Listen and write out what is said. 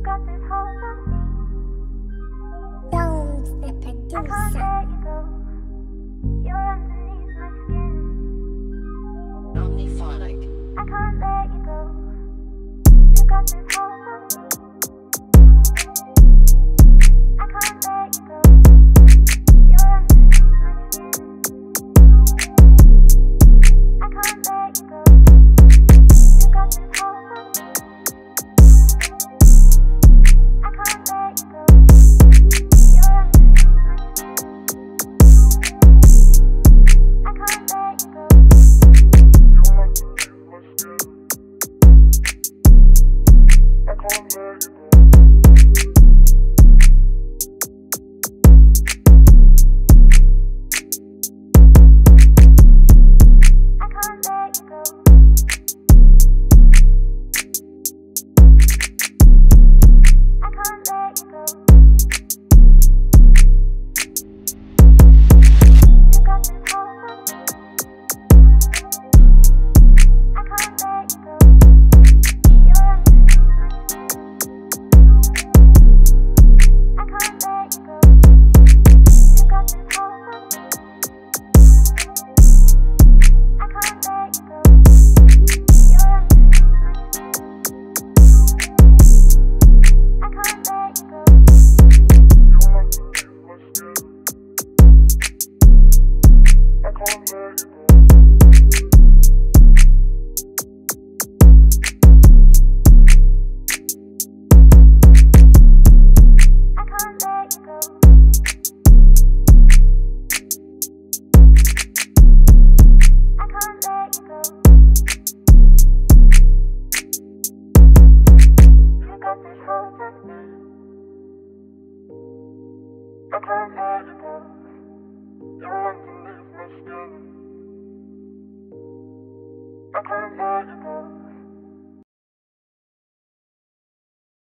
got this hold on me. Nemzzz, the I can't producer. let you go. You're underneath my skin. Omniphonic. I can't let you go. You got this hold on me. I can't let you go. You're underneath my skin. I can't let you go. You got this hold on me. I can't let you go. You're underneath my skin. I can't let you go. You're underneath my skin. I can't let you go. I can't let you go. I can't let you go. You got this hold on me. I can't let you go. You're underneath my skin. I can't let you go. You got this hold on me. I can't let you go. You're underneath my skin. I can't let you go. You're underneath my skin. I can't let you go. I can't let you go. I can't let you go. You got this hold on me. I can't let you go. You're underneath my skin. I can't let you go.